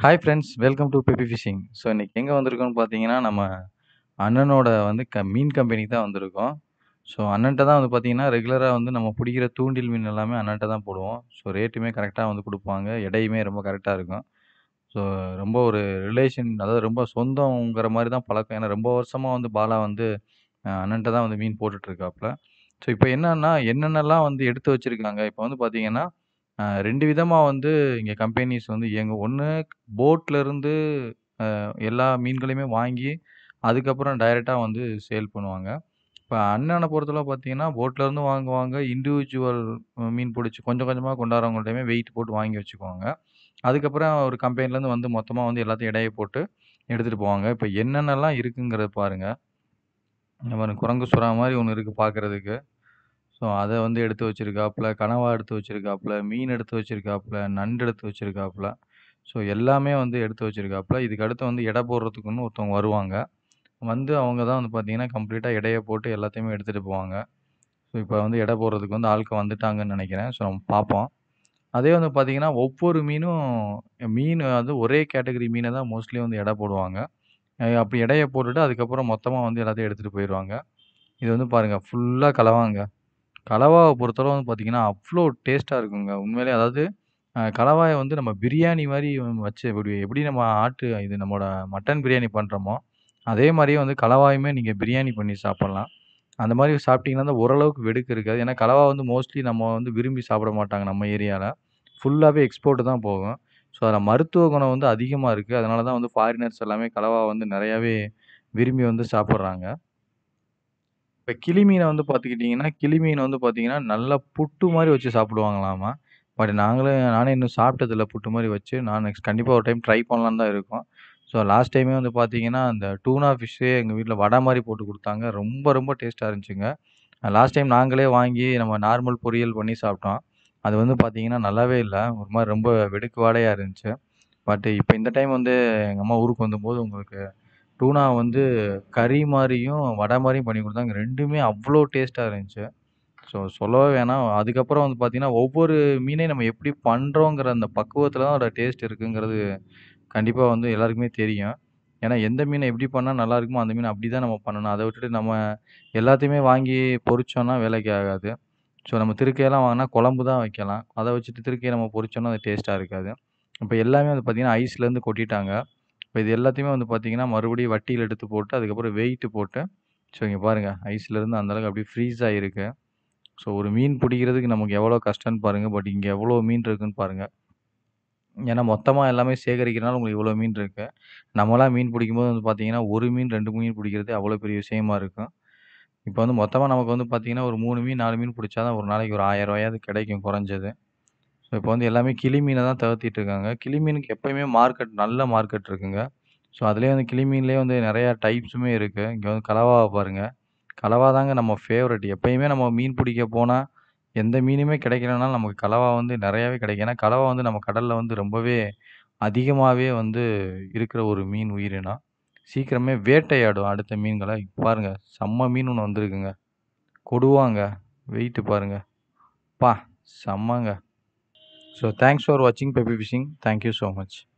Hi friends, welcome to Peppy Fishing. So இன்னைக்கு எங்கே வந்திருக்கோம்னு பார்த்தீங்கன்னா, நம்ம அண்ணனோட வந்து மீன் கம்பெனிக்கு தான் வந்திருக்கோம். ஸோ அண்ணன்ட்ட தான் வந்து பார்த்தீங்கன்னா, ரெகுலரா வந்து நம்ம பிடிக்கிற தூண்டில் மீன் எல்லாமே அண்ணன்ட்ட தான் போடுவோம். ஸோ ரேட்டுமே கரெக்ட்டா வந்து குடுப்பாங்க. எடையுமே ரொம்ப கரெக்ட்டா இருக்கும். ஸோ ரொம்ப ஒரு ரிலேஷன், அதாவது ரொம்ப சொந்தம்ங்கிற மாரி தான் பழக்கம். ஏன்னா ரொம்ப வருஷமா வந்து பாலா வந்து அண்ணன்ட்ட தான் வந்து மீன் போட்டுட்டு இருக்காப்ல. ஸோ இப்ப என்னன்னா, என்னென்னலாம் வந்து எடுத்து வச்சிருக்காங்க. இப்ப வந்து பார்த்தீங்கன்னா, 2 விதமா வந்து இங்க கம்பெனிஸ் வந்து இயங்கும். ஒண்ணு போட்ல இருந்து எல்லா மீன்களையுமே வாங்கி, அதுக்கப்புறம் டைரக்ட்டா வந்து சேல் பண்ணுவாங்க. இப்ப அண்ணன பொறுத்தளவு பார்த்தீங்கன்னா, போட்ல இருந்து வாங்குவாங்க. இண்டிவிஜுவல் மீன் புடிச்சு கொஞ்சம் கொஞ்சமா கொண்டாடுறவங்கள்ட்டயுமே வெயிட் போட்டு வாங்கி வச்சுக்குவாங்க. அதுக்கப்புறம் ஒரு கம்பெனிலேருந்து வந்து மொத்தமா வந்து எல்லாத்தையும் எடைய போட்டு எடுத்துட்டு போவாங்க. இப்ப என்னென்னலாம் இருக்குங்கிறத பாருங்க. இந்த பாருங்க குரங்கு சுறா மாரி ஒண்ணு இருக்கு பார்க்கறதுக்கு. ஸோ அத வந்து எடுத்து வச்சிருக்காப்புல, கனவா எடுத்து வச்சிருக்காப்புல, மீன் எடுத்து வச்சிருக்காப்புல, நண்டு எடுத்து வச்சிருக்காப்புல. ஸோ எல்லாமே வந்து எடுத்து வச்சிருக்காப்புல. இதுக்கு அடுத்து வந்து எடை போடுறதுக்குன்னு ஒருத்தவங்க வருவாங்க. வந்து அவங்க தான் வந்து பார்த்தீங்கன்னா, கம்ப்ளீட்டா எடைய போட்டு எல்லாத்தையுமே எடுத்துட்டு போவாங்க. ஸோ இப்ப வந்து எடை போடுறதுக்கு வந்து ஆட்கள் வந்துட்டாங்கன்னு நெனைக்கிறேன். ஸோ நம்ம பார்ப்போம். அதே வந்து பார்த்தீங்கன்னா, ஒவ்வொரு மீனும் மீன் வந்து ஒரே கேட்டகரி மீன தான் மோஸ்ட்லி வந்து எடை போடுவாங்க. அப்படி எடைய போட்டுட்டு அதுக்கப்புறம் மொத்தமா வந்து எல்லாத்தையும் எடுத்துட்டு போயிருவாங்க. இது வந்து பாருங்க ஃபுல்லா கலவாங்க. கலவாவ பொறுத்தளவு வந்து பார்த்தீங்கன்னா, அவ்ளோ டேஸ்ட்டா இருக்குங்க. உண்மையிலேயே அதாவது கலவாய வந்து நம்ம பிரியாணி மாரி வச்சு எப்படி எப்படி நம்ம இது நம்மோட மட்டன் பிரியாணி பண்றோமோ, அதே மாரியே வந்து கலவாயுமே நீங்க பிரியாணி பண்ணி சாப்பிடலாம். அந்த மாரி சாப்பிட்டீங்கன்னா, தான் ஓரளவுக்கு வெடுக்கு இருக்காது. ஏன்னா கலவா வந்து மோஸ்ட்லி நம்ம வந்து விரும்பி சாப்பிட மாட்டாங்க நம்ம ஏரியால. ஃபுல்லாவே எக்ஸ்போர்ட் தான் போகும். ஸோ, அதில மருத்துவ குணம் வந்து அதிகமா இருக்கு. அதனால தான் வந்து ஃபாரினர்ஸ் எல்லாமே கலவா வந்து நெறையாவே விரும்பி வந்து சாப்பிடுறாங்க. இப்ப கிளி மீன வந்து பார்த்துக்கிட்டீங்கன்னா, கிளி மீன் வந்து பார்த்தீங்கன்னா, நல்லா புட்டு மாரி வச்சு சாப்பிடுவாங்களாமா. பட் நானே இன்னும் சாப்பிட்டதில்ல புட்டு மாரி வச்சு. நான் நெக்ஸ்ட் கண்டிப்பா ஒரு டைம் ட்ரை பண்ணலான்னு தான் இருக்கோம். ஸோ லாஸ்ட் டைமே வந்து பார்த்தீங்கன்னா, அந்த டூனா ஃபிஷ்ஷே எங்க வீட்ல வடை மாரி போட்டு குடுத்தாங்க. ரொம்ப ரொம்ப டேஸ்ட்டா இருந்துச்சுங்க. லாஸ்ட் டைம் நாங்களே வாங்கி நம்ம நார்மல் பொரியல் பண்ணி சாப்பிட்டோம். அது வந்து பார்த்தீங்கன்னா, நல்லாவே இல்ல. ஒரு மாரி ரொம்ப வெடுக்கு வாடையா இருந்துச்சு. பட் இப்ப இந்த டைம் வந்து எங்க அம்மா ஊருக்கு வந்தபோது உங்களுக்கு டூனா வந்து கறி மாரியும், வடை மாரியும் பண்ணி குடுத்தாங்க. 2மே அவ்ளோ டேஸ்ட்டா இருந்துச்சு. ஸோ சொல்லவே வேணாம். அதுக்கப்புறம் வந்து பார்த்தீங்கன்னா, ஒவ்வொரு மீனையும் நம்ம எப்படி பண்றோங்கிற அந்த பக்குவத்தில தான் அதோட டேஸ்ட் இருக்குங்கிறது கண்டிப்பா வந்து எல்லாருக்குமே தெரியும். ஏன்னா, எந்த மீன எப்படி பண்ணா நல்லாருக்குமோ, அந்த மீன அப்படி தான் நம்ம பண்ணணும். அத விட்டுட்டு நம்ம எல்லாத்தையுமே வாங்கி பொரிச்சோம்னா வேலைக்கு ஆகாது. ஸோ நம்ம திருக்கையெல்லாம் வாங்குனா குழம்பு தான் வைக்கலாம். அத வச்சுட்டு திருக்கைய நம்ம பொரிச்சோம்னா அது டேஸ்ட்டா இருக்காது. இப்ப எல்லாமே வந்து பார்த்தீங்கன்னா, ஐஸ்லேருந்து கொட்டிட்டாங்க. இப்ப இது எல்லாத்தையுமே வந்து பார்த்தீங்கன்னா, மறுபடியும் வட்டியில எடுத்து போட்டு, அதுக்கப்புறம் வெயிட் போட்டு ஸோ இங்க பாருங்க. ஐஸ்லேருந்து அந்த அளவுக்கு அப்படியே ஃப்ரீஸ் ஆயிருக்கு. ஸோ ஒரு மீன் பிடிக்கிறதுக்கு நமக்கு எவ்வளோ கஷ்டம்னு பாருங்க. பட் இங்க எவ்வளோ மீன் இருக்குன்னு பாருங்க. ஏன்னா மொத்தமா எல்லாமே சேகரிக்கிறனால உங்களுக்கு இவ்வளோ மீன் இருக்கு. நம்மலாம் மீன் பிடிக்கும்போது வந்து பார்த்தீங்கன்னா, 1 மீன், 2 மீன் பிடிக்கிறதே அவ்வளோ பெரிய விஷயமா இருக்கும். இப்ப வந்து மொத்தமா நமக்கு வந்து பார்த்தீங்கன்னா, ஒரு 3 மீன், 4 மீன் பிடிச்சா தான் ஒரு நாளைக்கு ஒரு ரூ. 1000 கிடைக்கும் குறைஞ்சது. ஸோ இப்போ வந்து எல்லாமே கிளி மீன தான் தவிர்த்திட்டு இருக்காங்க. கிளி மீனுக்கு எப்பயுமே மார்க்கெட் நல்ல மார்க்கெட் இருக்குங்க. ஸோ அதிலேயே வந்து கிளி மீன்லேயே வந்து நெறையா டைப்ஸுமே இருக்கு. இங்க வந்து கலவாவ பாருங்க. கலவா தாங்க நம்ம ஃபேவரைட். எப்பயுமே நம்ம மீன் பிடிக்க போனா, எந்த மீனுமே கிடைக்கலனாலும் நமக்கு கலவா வந்து நெறையாவே கிடைக்கும். ஏன்னா கலவா வந்து நம்ம கடல்ல வந்து ரொம்பவே அதிகமாவே வந்து இருக்கிற ஒரு மீன் உயிரினம். சீக்கிரமே வேட்டையாடும் அடுத்த மீன்கள. பாருங்க செம்ம மீன் ஒண்ணு வந்திருக்குங்க. கொடுவாங்க. வெயிட் பாருங்க. அப்பா! செம்மங்க. ஸோ தேங்க்ஸ் ஃபார் வாட்சிங் Peppy Fishing. Thank you so much.